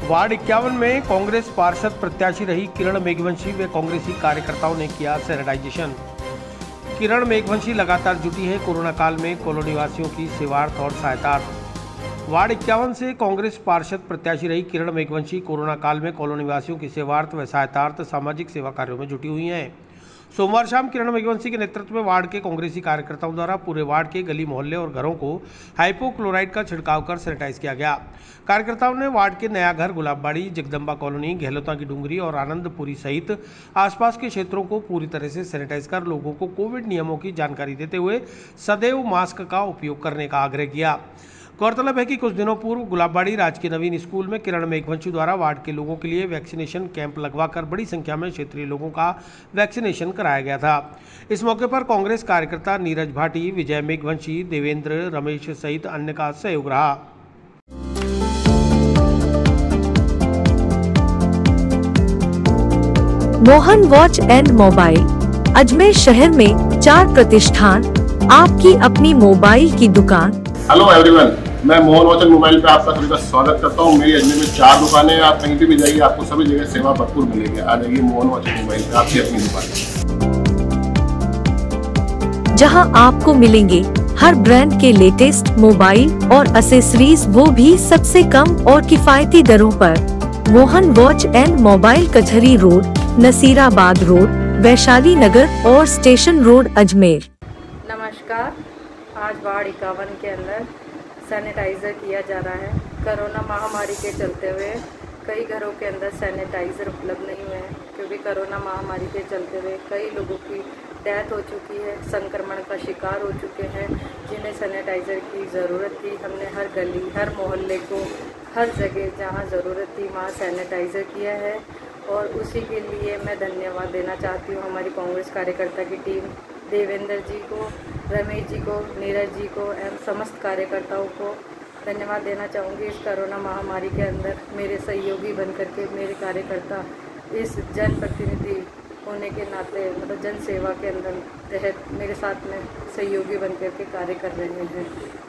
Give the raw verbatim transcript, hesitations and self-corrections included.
Ward इक्यावन में कांग्रेस पार्षद प्रत्याशी रही किरण मेघवंशी व कांग्रेसी कार्यकर्ताओं ने किया सैनिटाइजेशन। किरण मेघवंशी लगातार जुटी है कोरोना काल में कॉलोनी वासियों की सेवार्थ और सहायतार्थ। वार्ड इक्यावन से कांग्रेस पार्षद प्रत्याशी रही किरण मेघवंशी कोरोना काल में कॉलोनी वासियों की सेवार्थ व सहायतार्थ सामाजिक सेवा कार्यों में जुटी हुई हैं। सोमवार शाम किरण मेघवंशी के नेतृत्व में वार्ड के कांग्रेसी कार्यकर्ताओं द्वारा पूरे वार्ड के गली मोहल्ले और घरों को हाइपोक्लोराइड का छिड़काव कर सैनिटाइज किया गया। कार्यकर्ताओं ने वार्ड के नया घर, गुलाबबाड़ी, जगदम्बा कॉलोनी, गहलोता की डूंगरी और आनंदपुरी सहित आसपास के क्षेत्रों को पूरी तरह से सैनिटाइज कर लोगों को कोविड नियमों की जानकारी देते हुए सदैव मास्क का उपयोग करने का आग्रह किया। गौरतलब है कि कुछ दिनों पूर्व गुलाबबाड़ी राजकीय नवीन स्कूल में किरण मेघवंशी द्वारा वार्ड के लोगों के लिए वैक्सीनेशन कैंप लगवाकर बड़ी संख्या में क्षेत्रीय लोगों का वैक्सीनेशन कराया गया था। इस मौके पर कांग्रेस कार्यकर्ता नीरज भाटी, विजय मेघवंशी, देवेंद्र, रमेश सहित अन्य का सहयोग रहा। Mohan watch and mobile Ajmer शहर में चार प्रतिष्ठान, आपकी अपनी मोबाइल की दुकान। हेलो एवरीवन, मैं मोहन वॉच एंड मोबाइल पे आपका सभी का स्वागत करता हूँ। मेरी अजमेर में चार दुकानें हैं, आप कहीं भी, भी जाइए आपको सभी जगह सेवा भरपूर मिलेगी। आ जाइए मोहन वॉच एंड मोबाइल पे, आपकी अपनी दुकान, जहां आपको मिलेंगे हर ब्रांड के लेटेस्ट मोबाइल और एसेसरीज, वो भी सबसे कम और किफायती दरों पर। Mohan watch and mobile Kachahri road, Nasirabad road, Vaishali Nagar और स्टेशन रोड, अजमेर। नमस्कार। आज वार्ड इक्यावन के अंदर सैनिटाइज़र किया जा रहा है। कोरोना महामारी के चलते हुए कई घरों के अंदर सैनिटाइज़र उपलब्ध नहीं हुए हैं, क्योंकि कोरोना महामारी के चलते हुए कई लोगों की डेथ हो चुकी है, संक्रमण का शिकार हो चुके हैं, जिन्हें सैनिटाइज़र की ज़रूरत थी। हमने हर गली, हर मोहल्ले को, हर जगह जहां ज़रूरत थी वहां सैनिटाइज़र किया है। और उसी के लिए मैं धन्यवाद देना चाहती हूँ हमारी कांग्रेस कार्यकर्ता की टीम, देवेंद्र जी को, रमेश जी को, नीरज जी को एवं समस्त कार्यकर्ताओं को धन्यवाद देना चाहूँगी। इस कोरोना महामारी के अंदर मेरे सहयोगी बनकर के मेरे कार्यकर्ता इस जनप्रतिनिधि होने के नाते, मतलब जन सेवा के अंदर तहत मेरे साथ में सहयोगी बनकर के कार्य कर रहे हैं।